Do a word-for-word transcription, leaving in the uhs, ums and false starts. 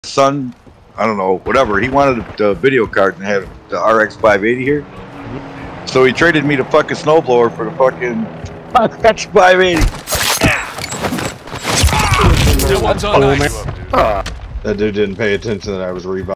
son, I don't know, whatever. He wanted the video card and had the R X five eighty here. So he traded me the fucking snowblower for the fucking R X five eighty. That dude didn't pay attention that I was revived.